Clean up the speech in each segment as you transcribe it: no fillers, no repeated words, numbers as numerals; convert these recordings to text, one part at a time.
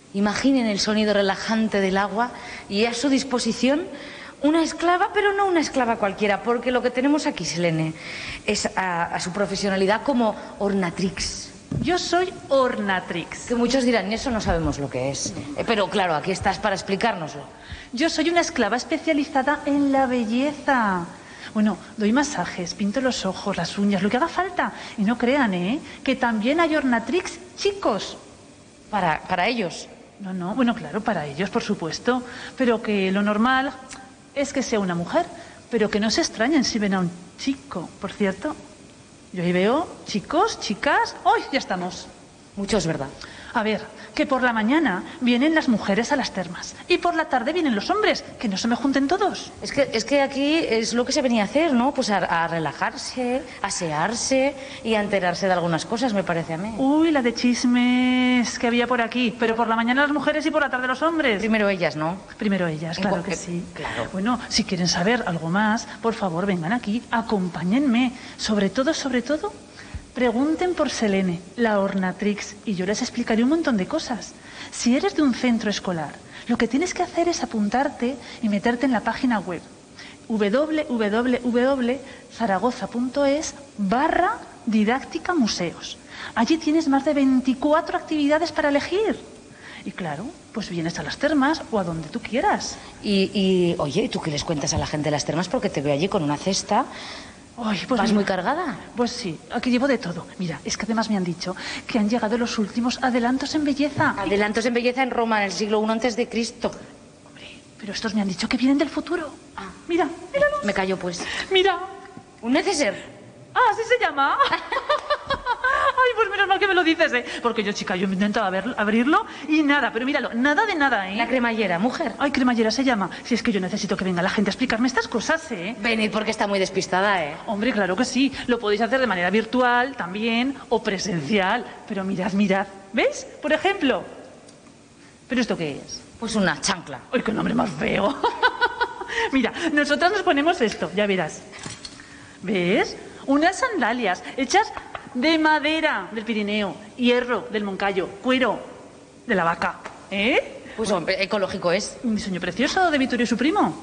Imaginen el sonido relajante del agua y a su disposición una esclava, pero no una esclava cualquiera, porque lo que tenemos aquí, Selene, es a su profesionalidad como ornatrix. Yo soy ornatrix. Que muchos dirán, eso no sabemos lo que es. Pero claro, aquí estás para explicárnoslo. Yo soy una esclava especializada en la belleza. Bueno, doy masajes, pinto los ojos, las uñas, lo que haga falta. Y no crean, que también hay ornatrix chicos. Para ellos. No, bueno, claro, para ellos, por supuesto. Pero que lo normal es que sea una mujer. Pero que no se extrañen si ven a un chico, por cierto. Yo ahí veo chicos, chicas. ¡Ay, ya estamos! Mucho es verdad. A ver, que por la mañana vienen las mujeres a las termas y por la tarde vienen los hombres, que no se me junten todos. Es que aquí es lo que se venía a hacer, ¿no? Pues a relajarse, a asearse y a enterarse de algunas cosas, me parece a mí. Uy, la de chismes que había por aquí, pero por la mañana las mujeres y por la tarde los hombres. Primero ellas, ¿no? Primero ellas, claro que sí. Claro. Bueno, si quieren saber algo más, por favor, vengan aquí, acompáñenme. Sobre todo, pregunten por Selene, la ornatrix, y yo les explicaré un montón de cosas. Si eres de un centro escolar, lo que tienes que hacer es apuntarte y meterte en la página web www.zaragoza.es/didáctica museos. Allí tienes más de 24 actividades para elegir. Y claro, pues vienes a las termas o a donde tú quieras. Oye, ¿tú qué les cuentas a la gente de las termas? Porque te veo allí con una cesta. Ay, pues ¿Vas mira, muy cargada? Pues sí, aquí llevo de todo. Mira, es que además me han dicho que han llegado los últimos adelantos en belleza. Adelantos en belleza en Roma, en el siglo I antes de Cristo. Hombre, pero estos me han dicho que vienen del futuro. Mira, míralos. Me callo, pues. Mira. Un neceser. ¿Así se llama? Ay, pues menos mal que me lo dices, Porque yo, chica, yo me intentaba abrirlo y nada, pero míralo, nada de nada, La cremallera, mujer. Ay, cremallera se llama. Si es que yo necesito que venga la gente a explicarme estas cosas, Venid porque está muy despistada, Hombre, claro que sí. Lo podéis hacer de manera virtual también o presencial. Pero mirad. ¿Ves? Por ejemplo. ¿Pero esto qué es? Pues una chancla. ¡Ay, qué nombre más feo! Mira, nosotras nos ponemos esto, ya verás. ¿Ves? Unas sandalias hechas de madera del Pirineo, hierro del Moncayo, cuero de la vaca. Pues hombre, ecológico es. Un diseño precioso de Vittorio y su primo.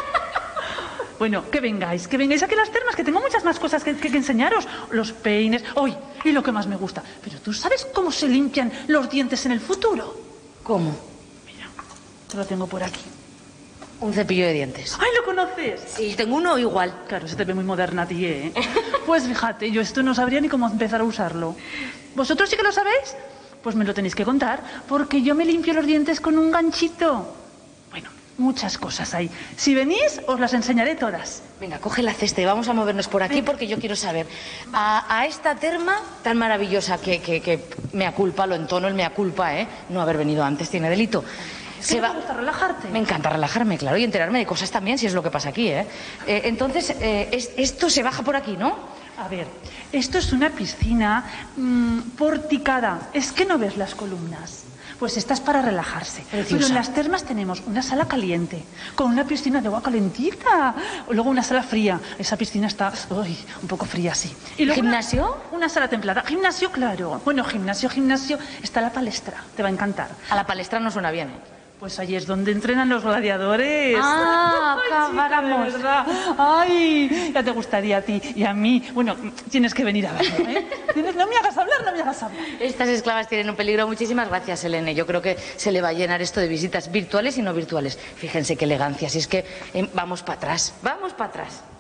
Bueno, que vengáis aquí a las termas, que tengo muchas más cosas que enseñaros. Los peines. ¡Ay! Y lo que más me gusta. Pero ¿tú sabes cómo se limpian los dientes en el futuro? ¿Cómo? Mira, te lo tengo por aquí. Un cepillo de dientes. ¡Ay, lo conoces! Sí, tengo uno igual. Claro, se te ve muy moderna a ti, Pues fíjate, yo esto no sabría ni cómo empezar a usarlo. ¿Vosotros sí que lo sabéis? Pues me lo tenéis que contar, porque yo me limpio los dientes con un ganchito. Bueno, muchas cosas hay. Si venís, os las enseñaré todas. Venga, coge la cesta y vamos a movernos por aquí porque yo quiero saber a esta terma tan maravillosa que mea culpa, lo entono el mea culpa, no haber venido antes tiene delito. ¿Te gusta relajarte? Me encanta relajarme, claro, y enterarme de cosas también, si es lo que pasa aquí, Entonces, esto se baja por aquí, ¿no? A ver, esto es una piscina porticada. Es que no ves las columnas. Pues esta es para relajarse. Preciosa. Pero en las termas tenemos una sala caliente, con una piscina de agua calentita. Luego una sala fría. Esa piscina está un poco fría, sí. Y luego ¿Gimnasio? Una sala templada. Gimnasio, claro. Bueno, gimnasio. Está la palestra. Te va a encantar. A la palestra no suena bien, Pues allí es donde entrenan los gladiadores. Ah, acabamos. Chica, de verdad. Ay, ya te gustaría a ti y a mí. Bueno, tienes que venir a verlo, No me hagas hablar. Estas esclavas tienen un peligro. Muchísimas gracias, Selene. Yo creo que se le va a llenar esto de visitas virtuales y no virtuales. Fíjense qué elegancia. Si es que vamos para atrás.